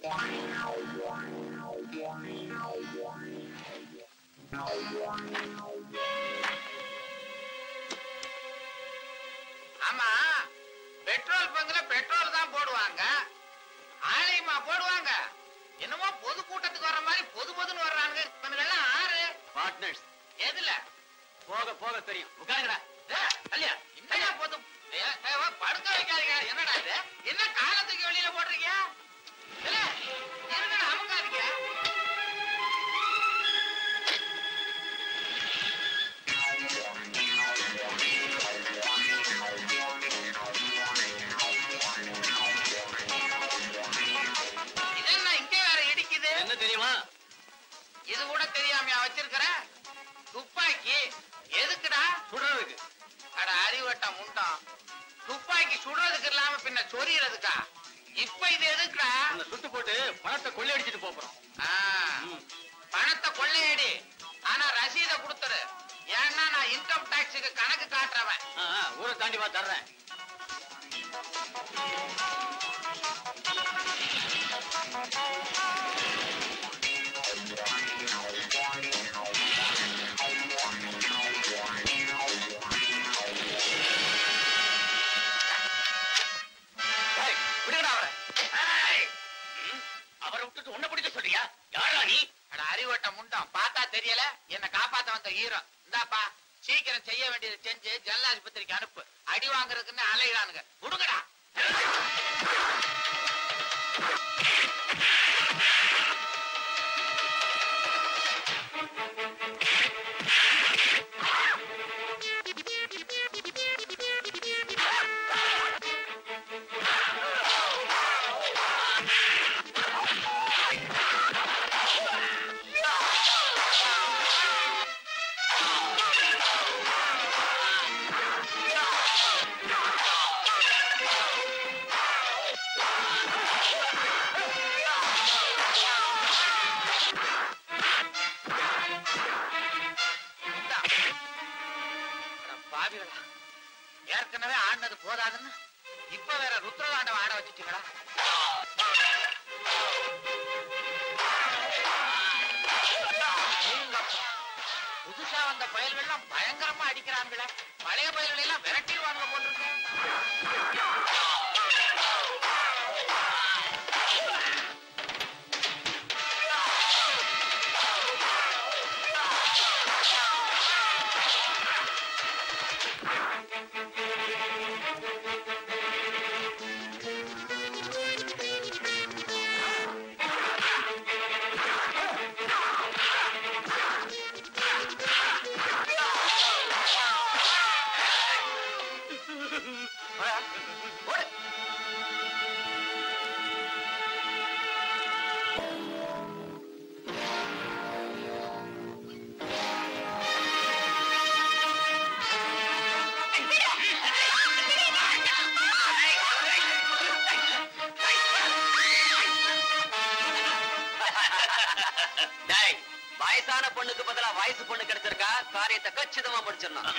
ஆமா, petrol பங்குல petrol தான் போடுவாங்க, ஆலயமா போடுவாங்க. என்னமோ பொது கூட்டத்துக்கு வர்ற மாதிரி பொது பொதுன்னு வர்றாங்க. இவனுங்கெல்லாம் ஆறு பார்ட்னர்ஸ். எதுல போக போக தெரியும். உட்காருங்கடா. இல்லையா என்னையா போதும் படுக்க வைக்காதீங்க. என்னடா இது? என்ன காலத்துக்கு வெளியில போடுறீங்க? அமுக்காதீங்க. இதெல்லாம் இங்க வேற இடிக்குது. என்ன தெரியுமா? இது கூட தெரியாமையா வச்சிருக்கிற? துப்பாக்கி எதுக்குடா? சுடுறதுக்கு. அட அறிவட்ட முண்டம், துப்பாக்கி சுடுறதுக்கு இல்லாம பின்ன சொரியறதுக்கா? இப்ப இது எதுக்குடா? சுட்டு போட்டு பணத்தை கொள்ளையடிச்சிட்டு போறோம். பணத்தை கொள்ளையடி, ஆனா ரசீதை கொடுத்துரு. ஏன்னா நான் இன்கம் டாக்ஸுக்கு கணக்கு காட்டுறவன். ஊரை தாண்டி வா, தர்றேன். அவரை விட்டுட்டு உன்னை பிடிக்க சொல்றியா? யாரா நீ? அறிவட்ட முண்டம், பார்த்தா தெரியல? என்ன காப்பாத்த வந்த ஹீரோ. இந்தாப்பா, சீக்கிரம் செய்ய வேண்டியதை செஞ்சு ஜல்லாஸ்பத்திரிக்கு அனுப்பு. அடி வாங்குறதுக்குன்னு அலையிறானுங்க. விடுங்கடா. ஏற்கனவே ஆடினது போதாதுன்னு இப்ப வேற ருத்ரதாண்டம் ஆட வச்சுட்டீங்களா? புதுசா வந்த பயல்கள்லாம் பயங்கரமா அடிக்கிறாங்களே. பழைய பயல்களை எல்லாம் விரட்டிடுவாங்க போட்டிருக்கு. வயசான பொண்ணுக்கு பதிலா வயசு பொண்ணு கிடைச்சிருக்கா, காரியத்தை கச்சிதமா முடிச்சிடணும்.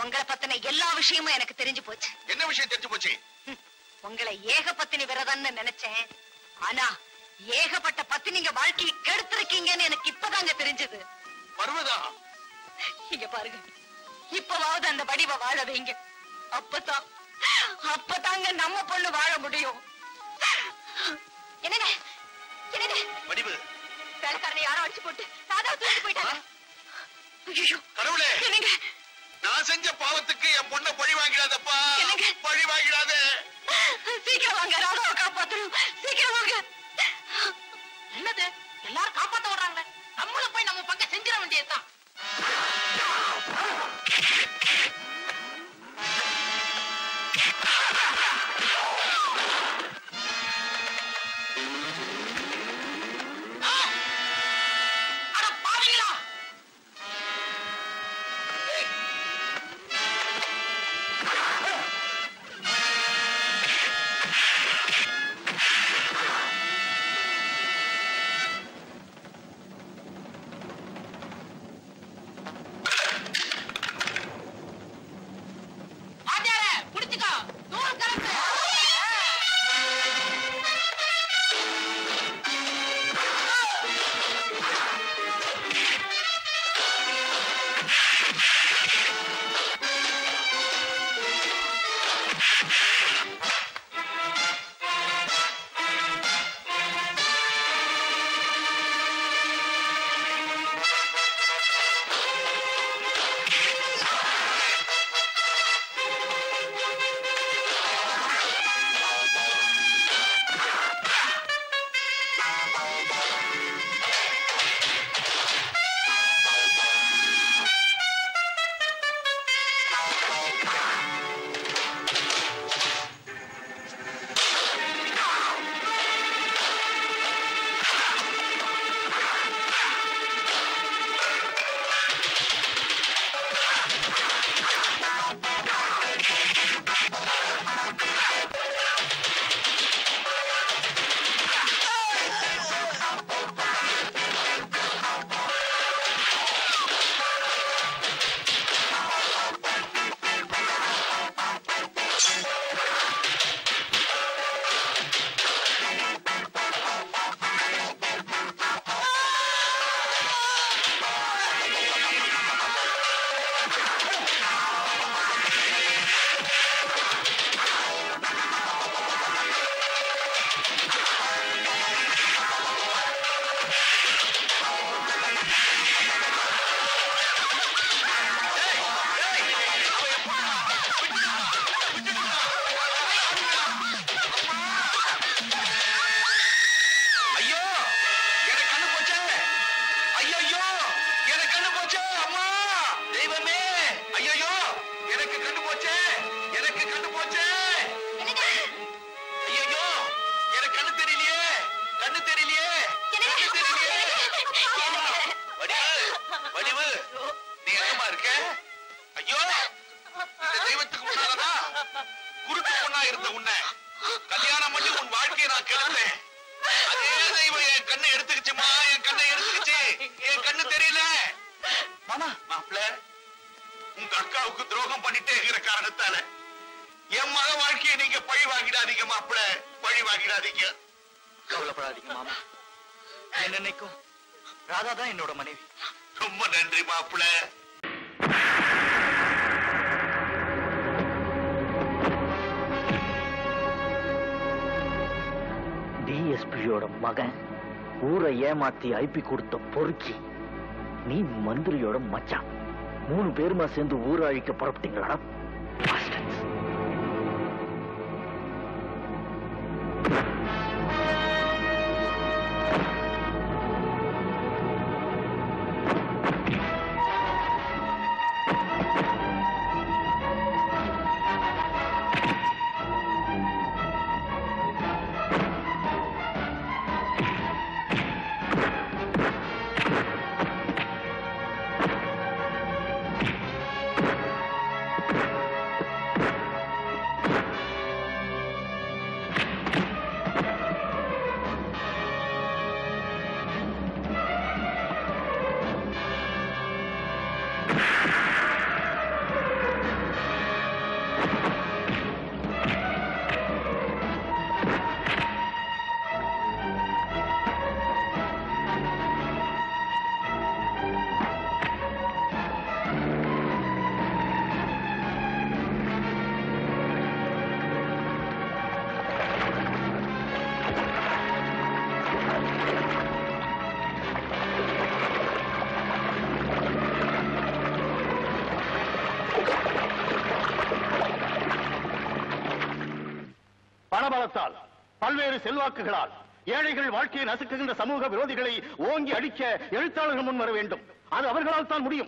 உங்களை பத்தின எல்லா விஷயமும் எனக்கு தெரிஞ்சு போச்சு. என்ன விஷயம் தெரிஞ்சு போச்சு? உங்களை ஏக பத்தினி விரதம்னு நினைச்சேன். ஆனா ஏகப்பட்ட பத்தினிங்க வாழ்க்கையை கெடுத்திருக்கீங்கன்னு எனக்கு இப்பதாங்க தெரிஞ்சது. பர்வதா, இங்க பாருங்க, இப்பவாவது அந்த வடிவ வாழ வைங்க. அப்பதாங்க நம்ம பொண்ணு வாழ முடியும். என்னங்க என்னங்க வடிவு வேலைக்காரனை யாரும் அடிச்சு போட்டு ராதாவை தூக்கிட்டு போயிட்டாங்க. கடவுளே, என்னங்க நான் செஞ்ச பாவத்துக்கு என் பொண்ணை பழி வாங்கிடாதப்பா, பழி வாங்கிடாத. சீக்கிரம் வாங்க, ராதாவை காப்பாத்தணும், சீக்கிரம் வாங்க. என்னது எல்லாரும் காப்பாத்த வர்றாங்க, நம்மளும் போய் நம்ம பக்கம் செஞ்சிட வேண்டியதுதான். கவலைப்படாதீங்க மாமா, என்னன்னைக்கும் ராதா தான் என்னோட மனைவி. ரொம்ப நன்றி மாப்பிள்ள. டிஎஸ்பியோட மகன் ஊரை ஏமாத்தி ஐபி கொடுத்த பொறுக்கி, நீ மந்திரியோட மச்சான், 3 பேருமா சேர்ந்து ஊரை அழிக்க புறப்பட்டீங்களா? பணபலத்தால் பல்வேறு செல்வாக்குகளால் ஏழைகள் வாழ்க்கையை நசுக்குகின்ற சமூக விரோதிகளை ஓங்கி அடிக்க எழுத்தாளர்கள் முன் வர வேண்டும். அது அவர்களால் தான் முடியும்.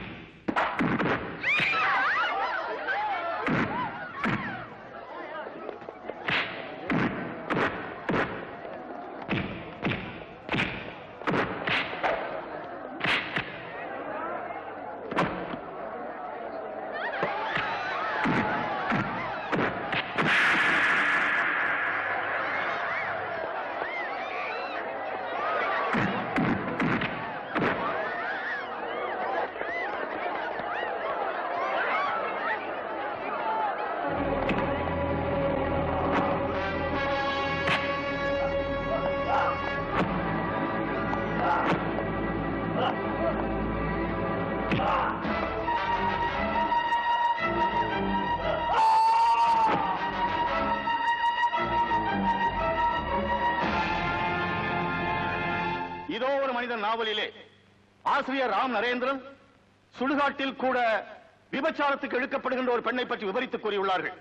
இதோ ஒரு மனிதன் நாவலிலே ஆசிரியர் ராம் நரேந்திரன் சுடுகாட்டில் கூட விபச்சாரத்துக்கு இழுக்கப்படுகின்ற ஒரு பெண்ணை பற்றி விவரித்து கூறியுள்ளார்கள்.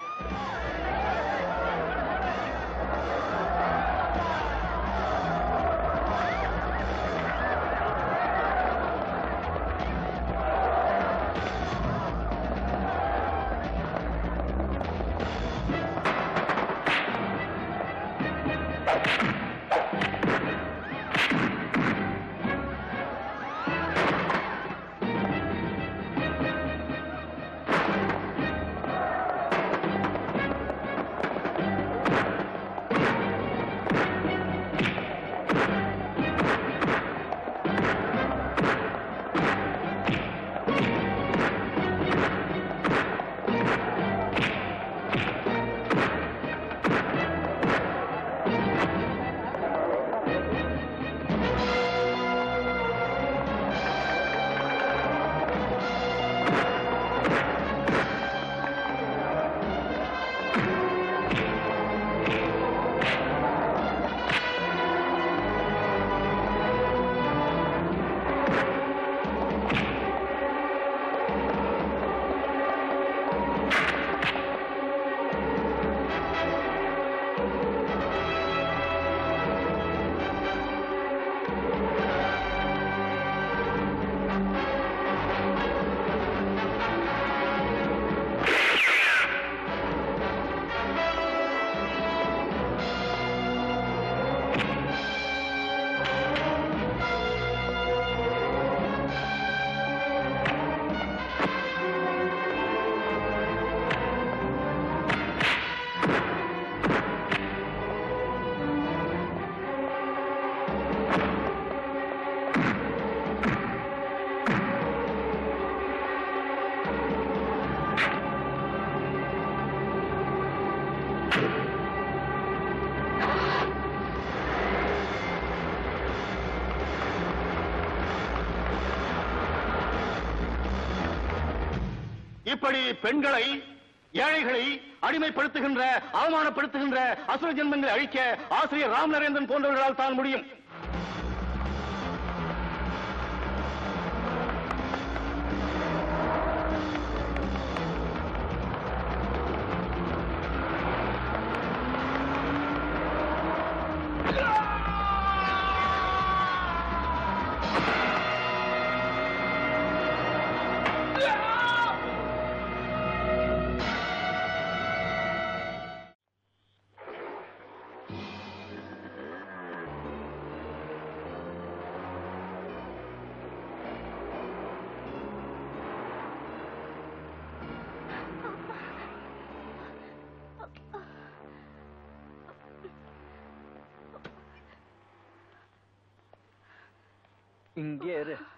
இப்படி பெண்களை, ஏழைகளை அடிமைப்படுத்துகின்ற, அவமானப்படுத்துகின்ற அசுர ஜென்மங்களை அழிக்க ஆசிரியர் ராம் நரேந்திரன் போன்றவர்களால் தான் முடியும். இங்கே இரு.